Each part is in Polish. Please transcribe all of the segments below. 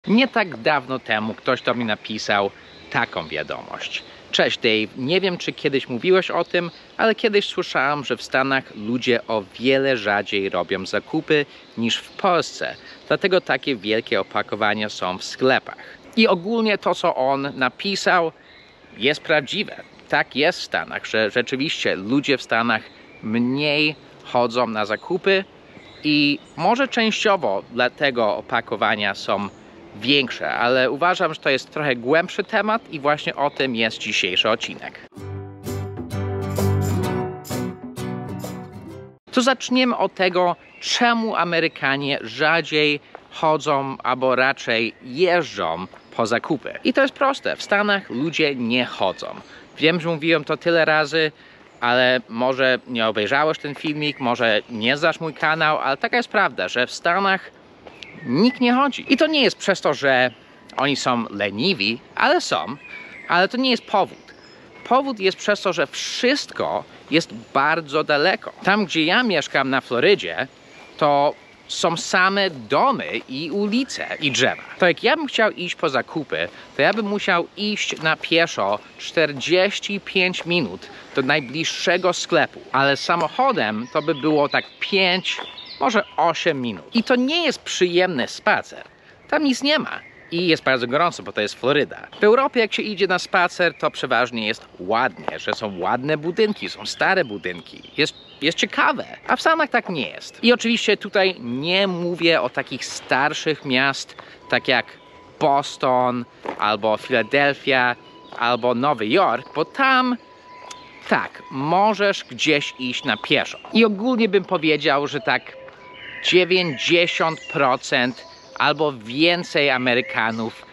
Nie tak dawno temu ktoś do mnie napisał taką wiadomość. Cześć Dave, nie wiem czy kiedyś mówiłeś o tym, ale kiedyś słyszałam, że w Stanach ludzie o wiele rzadziej robią zakupy niż w Polsce. Dlatego takie wielkie opakowania są w sklepach. I ogólnie to, co on napisał, jest prawdziwe. Tak jest w Stanach, że rzeczywiście ludzie w Stanach mniej chodzą na zakupy i może częściowo dlatego opakowania są większe, ale uważam, że to jest trochę głębszy temat i właśnie o tym jest dzisiejszy odcinek. To zaczniemy od tego, czemu Amerykanie rzadziej chodzą albo raczej jeżdżą po zakupy. I to jest proste. W Stanach ludzie nie chodzą. Wiem, że mówiłem to tyle razy, ale może nie obejrzałeś ten filmik, może nie znasz mój kanał, ale taka jest prawda, że w Stanach nikt nie chodzi. I to nie jest przez to, że oni są leniwi, ale to nie jest powód. Powód jest przez to, że wszystko jest bardzo daleko. Tam, gdzie ja mieszkam na Florydzie, to są same domy i ulice i drzewa. To jak ja bym chciał iść po zakupy, to ja bym musiał iść na pieszo 45 minut do najbliższego sklepu. Ale samochodem to by było tak 5, może 8 minut. I to nie jest przyjemny spacer. Tam nic nie ma. I jest bardzo gorąco, bo to jest Floryda. W Europie jak się idzie na spacer, to przeważnie jest ładnie, że są ładne budynki, są stare budynki. Jest ciekawe, a w Stanach tak nie jest. I oczywiście tutaj nie mówię o takich starszych miast, tak jak Boston, albo Filadelfia, albo Nowy Jork, bo tam tak, możesz gdzieś iść na pieszo. I ogólnie bym powiedział, że tak 90% albo więcej Amerykanów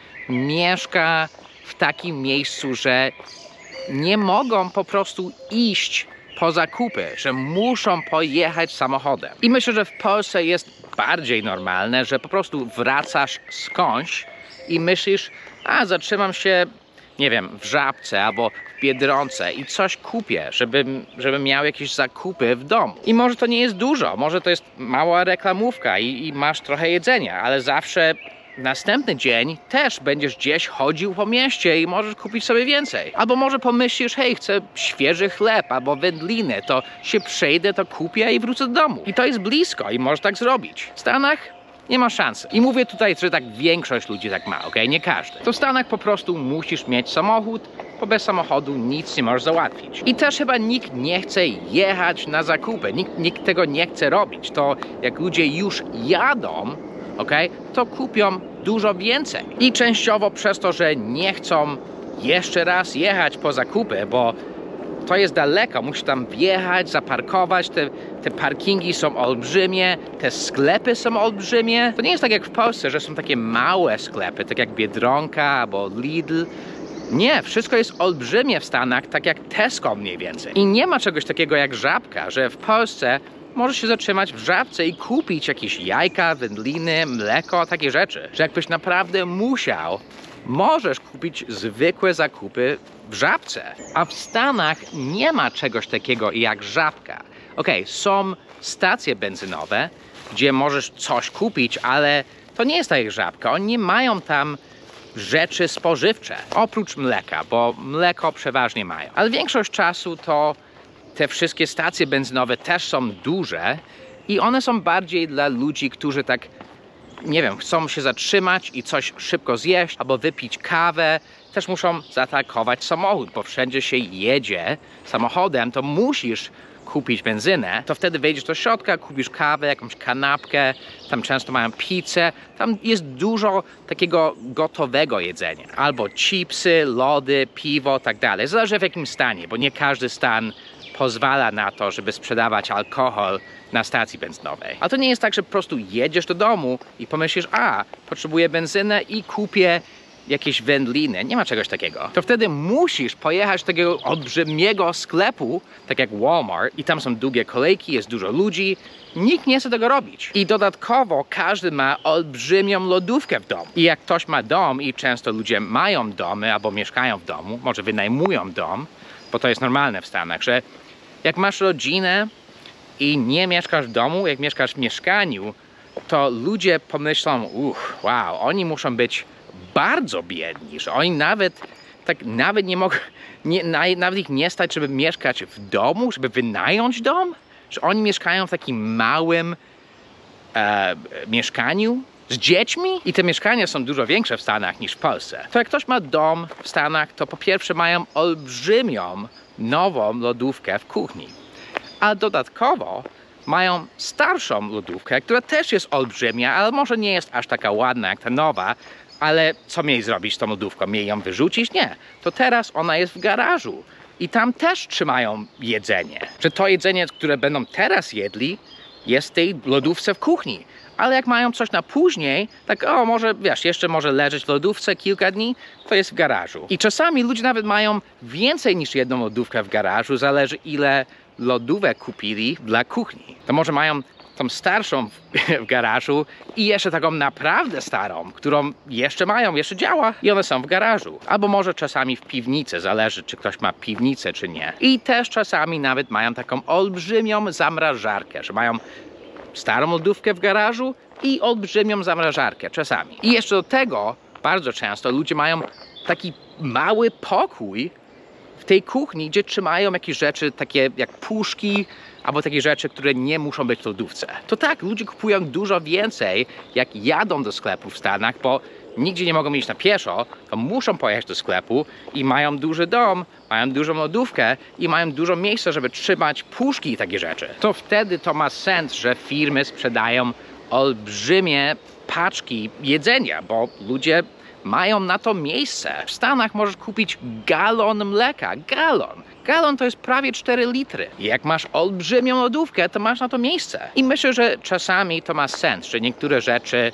mieszka w takim miejscu, że nie mogą po prostu iść po zakupy, że muszą pojechać samochodem. I myślę, że w Polsce jest bardziej normalne, że po prostu wracasz skądś i myślisz, a zatrzymam się, nie wiem, w Żabce albo w Biedronce i coś kupię, żebym miał jakieś zakupy w domu. I może to nie jest dużo, może to jest mała reklamówka i masz trochę jedzenia, ale zawsze następny dzień też będziesz gdzieś chodził po mieście i możesz kupić sobie więcej. Albo może pomyślisz, hej, chcę świeży chleb albo wędliny, to się przejdę, to kupię i wrócę do domu. I to jest blisko i możesz tak zrobić. W Stanach nie ma szansy. I mówię tutaj, że tak większość ludzi tak ma, ok? Nie każdy. To w Stanach po prostu musisz mieć samochód, bo bez samochodu nic nie możesz załatwić. I też chyba nikt nie chce jechać na zakupy. Nikt tego nie chce robić. To jak ludzie już jadą, ok, to kupią dużo więcej. I częściowo przez to, że nie chcą jeszcze raz jechać po zakupy, bo to jest daleko, musisz tam wjechać, zaparkować, te parkingi są olbrzymie, te sklepy są olbrzymie. To nie jest tak jak w Polsce, że są takie małe sklepy, tak jak Biedronka albo Lidl. Nie, wszystko jest olbrzymie w Stanach, tak jak Tesco mniej więcej. I nie ma czegoś takiego jak Żabka, że w Polsce możesz się zatrzymać w Żabce i kupić jakieś jajka, wędliny, mleko, takie rzeczy. Że jakbyś naprawdę musiał, możesz kupić zwykłe zakupy w Żabce. A w Stanach nie ma czegoś takiego jak Żabka. Okej, są stacje benzynowe, gdzie możesz coś kupić, ale to nie jest tak jak Żabka. Oni nie mają tam rzeczy spożywcze, oprócz mleka, bo mleko przeważnie mają. Ale większość czasu to te wszystkie stacje benzynowe też są duże i one są bardziej dla ludzi, którzy tak, nie wiem, chcą się zatrzymać i coś szybko zjeść albo wypić kawę. Też muszą zatankować samochód, bo wszędzie się jedzie samochodem, to musisz kupić benzynę, to wtedy wejdziesz do środka, kupisz kawę, jakąś kanapkę, tam często mają pizzę, tam jest dużo takiego gotowego jedzenia. Albo chipsy, lody, piwo, tak dalej. Zależy w jakim stanie, bo nie każdy stan pozwala na to, żeby sprzedawać alkohol na stacji benzynowej. A to nie jest tak, że po prostu jedziesz do domu i pomyślisz, a, potrzebuję benzynę i kupię jakieś wędliny. Nie ma czegoś takiego. To wtedy musisz pojechać do takiego olbrzymiego sklepu, tak jak Walmart, i tam są długie kolejki, jest dużo ludzi. Nikt nie chce tego robić. I dodatkowo każdy ma olbrzymią lodówkę w domu. I jak ktoś ma dom, i często ludzie mają domy albo mieszkają w domu, może wynajmują dom, bo to jest normalne w Stanach, że jak masz rodzinę i nie mieszkasz w domu, jak mieszkasz w mieszkaniu, to ludzie pomyślą, wow, oni muszą być bardzo biedni, że oni nawet nie mogą, nawet ich nie stać, żeby mieszkać w domu, żeby wynająć dom, że oni mieszkają w takim małym mieszkaniu z dziećmi i te mieszkania są dużo większe w Stanach niż w Polsce. To jak ktoś ma dom w Stanach, to po pierwsze mają olbrzymią, nową lodówkę w kuchni, a dodatkowo mają starszą lodówkę, która też jest olbrzymia, ale może nie jest aż taka ładna jak ta nowa, ale co mieli zrobić z tą lodówką? Mieli ją wyrzucić? Nie. To teraz ona jest w garażu i tam też trzymają jedzenie. Że to jedzenie, które będą teraz jedli, jest w tej lodówce w kuchni. Ale jak mają coś na później, tak może, wiesz, jeszcze może leżeć w lodówce kilka dni, to jest w garażu. I czasami ludzie nawet mają więcej niż jedną lodówkę w garażu, zależy ile lodówek kupili dla kuchni. To może mają tą starszą w garażu i jeszcze taką naprawdę starą, którą jeszcze mają, jeszcze działa i one są w garażu. Albo może czasami w piwnicy, zależy czy ktoś ma piwnicę czy nie. I też czasami nawet mają taką olbrzymią zamrażarkę, że mają starą lodówkę w garażu i olbrzymią zamrażarkę czasami. I jeszcze do tego bardzo często ludzie mają taki mały pokój w tej kuchni, gdzie trzymają jakieś rzeczy takie jak puszki albo takie rzeczy, które nie muszą być w lodówce. To tak, ludzie kupują dużo więcej, jak jadą do sklepu w Stanach, bo nigdzie nie mogą iść na pieszo, to muszą pojechać do sklepu i mają duży dom, mają dużą lodówkę i mają dużo miejsca, żeby trzymać puszki i takie rzeczy. To wtedy to ma sens, że firmy sprzedają olbrzymie paczki jedzenia, bo ludzie mają na to miejsce. W Stanach możesz kupić galon mleka. Galon to jest prawie 4 litry. I jak masz olbrzymią lodówkę, to masz na to miejsce. I myślę, że czasami to ma sens, że niektóre rzeczy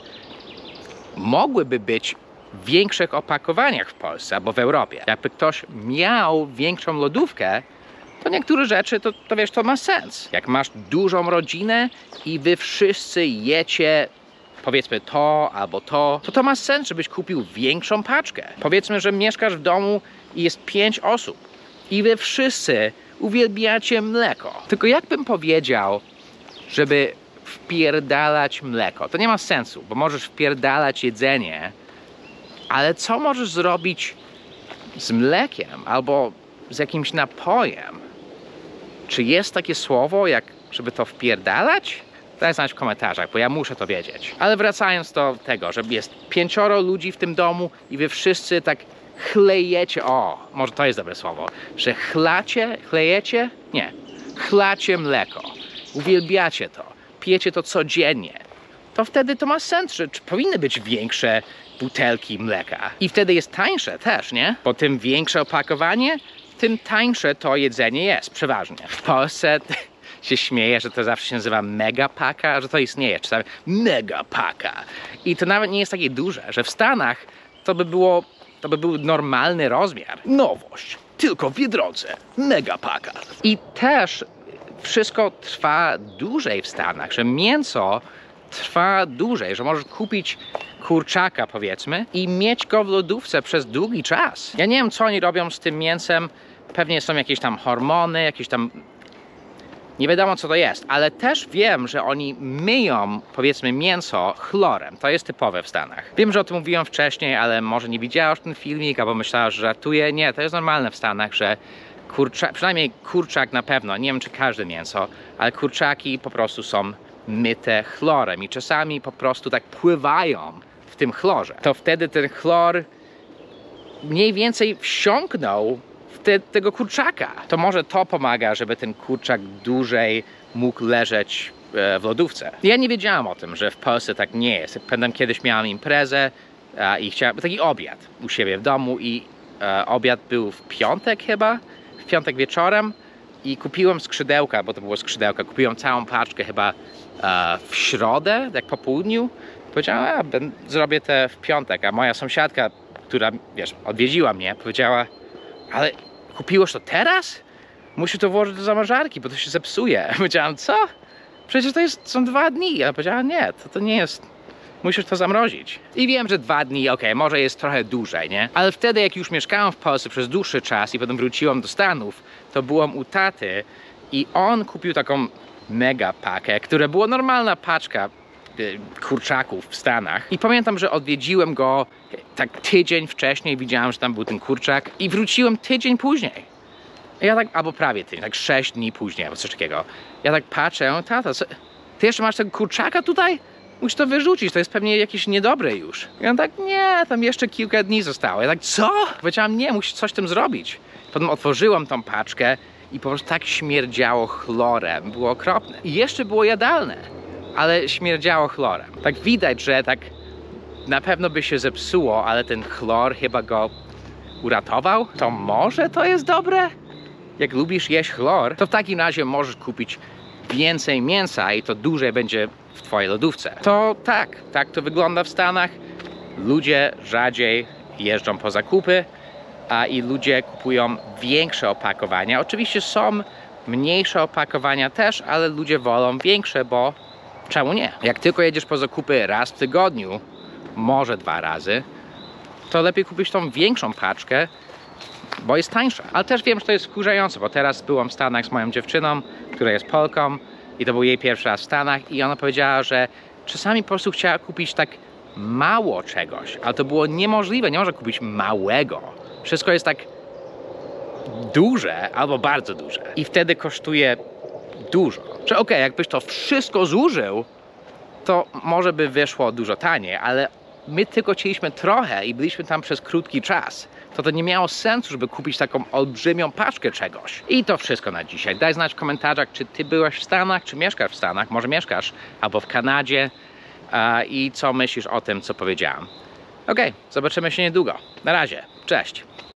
mogłyby być w większych opakowaniach w Polsce albo w Europie. Jakby ktoś miał większą lodówkę, to niektóre rzeczy, to wiesz, to ma sens. Jak masz dużą rodzinę i wy wszyscy jecie powiedzmy to albo to ma sens, żebyś kupił większą paczkę. Powiedzmy, że mieszkasz w domu i jest 5 osób i wy wszyscy uwielbiacie mleko. Tylko jakbym powiedział, żeby wpierdalać mleko? To nie ma sensu, bo możesz wpierdalać jedzenie, ale co możesz zrobić z mlekiem albo z jakimś napojem? Czy jest takie słowo, jak żeby to wpierdalać? Daj znać w komentarzach, bo ja muszę to wiedzieć. Ale wracając do tego, że jest 5 ludzi w tym domu i wy wszyscy tak chlejecie, może to jest dobre słowo, że chlejecie? Nie, chlacie mleko, uwielbiacie to, pijecie to codziennie, to wtedy to ma sens, że powinny być większe butelki mleka. I wtedy jest tańsze też, nie? Bo tym większe opakowanie, tym tańsze to jedzenie jest, przeważnie. W Polsce się śmieje, że to zawsze się nazywa megapaka, że to istnieje, czasami megapaka. I to nawet nie jest takie duże, że w Stanach to by był normalny rozmiar. Nowość, tylko w Biedronce, megapaka. I też wszystko trwa dłużej w Stanach, że mięso trwa dłużej, że możesz kupić kurczaka powiedzmy i mieć go w lodówce przez długi czas. Ja nie wiem, co oni robią z tym mięsem, pewnie są jakieś tam hormony, jakieś tam nie wiadomo co to jest, ale też wiem, że oni myją, powiedzmy, mięso chlorem. To jest typowe w Stanach. Wiem, że o tym mówiłem wcześniej, ale może nie widziałeś ten filmik, albo myślałeś, że żartuję. Nie, to jest normalne w Stanach, że przynajmniej kurczak na pewno, nie wiem czy każde mięso, ale kurczaki po prostu są myte chlorem i czasami po prostu tak pływają w tym chlorze. To wtedy ten chlor mniej więcej wsiąknął tego kurczaka. To może to pomaga, żeby ten kurczak dłużej mógł leżeć w lodówce. Ja nie wiedziałam o tym, że w Polsce tak nie jest. Pamiętam, kiedyś miałam imprezę i chciałem taki obiad u siebie w domu i obiad był w piątek chyba, w piątek wieczorem i kupiłem skrzydełka, bo to było skrzydełka, kupiłem całą paczkę chyba w środę, jak po południu. Powiedziałem, zrobię te w piątek, a moja sąsiadka, która, wiesz, odwiedziła mnie, powiedziała, ale kupiłeś to teraz? Musisz to włożyć do zamrażarki, bo to się zepsuje. Powiedziałam, co? Przecież to są 2 dni. Ja powiedziałam, nie, to nie jest. Musisz to zamrozić. I wiem, że 2 dni, okej, może jest trochę dłużej, nie? Ale wtedy, jak już mieszkałam w Polsce przez dłuższy czas i potem wróciłam do Stanów, to byłam u taty i on kupił taką mega pakę, która była normalna paczka kurczaków w Stanach. I pamiętam, że odwiedziłem go tak tydzień wcześniej, widziałem, że tam był ten kurczak i wróciłem tydzień później. Ja tak, albo prawie tydzień, tak 6 dni później, albo coś takiego. Ja tak patrzę, tato, ty jeszcze masz tego kurczaka tutaj? Musisz to wyrzucić, to jest pewnie jakieś niedobre już. I on tak, nie, tam jeszcze kilka dni zostało. Ja tak, co? Powiedziałam, nie, musisz coś z tym zrobić. Potem otworzyłam tą paczkę i po prostu tak śmierdziało chlorem, było okropne. I jeszcze było jadalne, ale śmierdziało chlorem. Tak widać, że tak na pewno by się zepsuło, ale ten chlor chyba go uratował. To może to jest dobre? Jak lubisz jeść chlor, to w takim razie możesz kupić więcej mięsa i to dłużej będzie w twojej lodówce. To tak to wygląda w Stanach. Ludzie rzadziej jeżdżą po zakupy, i ludzie kupują większe opakowania. Oczywiście są mniejsze opakowania też, ale ludzie wolą większe, bo czemu nie? Jak tylko jedziesz po zakupy raz w tygodniu, może 2 razy, to lepiej kupić tą większą paczkę, bo jest tańsza. Ale też wiem, że to jest wkurzające, bo teraz byłam w Stanach z moją dziewczyną, która jest Polką i to był jej pierwszy raz w Stanach i ona powiedziała, że czasami po prostu chciała kupić tak mało czegoś, ale to było niemożliwe, nie można kupić małego. Wszystko jest tak duże albo bardzo duże i wtedy kosztuje dużo. Czy okej, jakbyś to wszystko zużył, to może by wyszło dużo taniej, ale my tylko chcieliśmy trochę i byliśmy tam przez krótki czas. To nie miało sensu, żeby kupić taką olbrzymią paczkę czegoś. I to wszystko na dzisiaj. Daj znać w komentarzach, czy ty byłeś w Stanach, czy mieszkasz w Stanach, może mieszkasz albo w Kanadzie i co myślisz o tym, co powiedziałam. Okej, zobaczymy się niedługo. Na razie, cześć!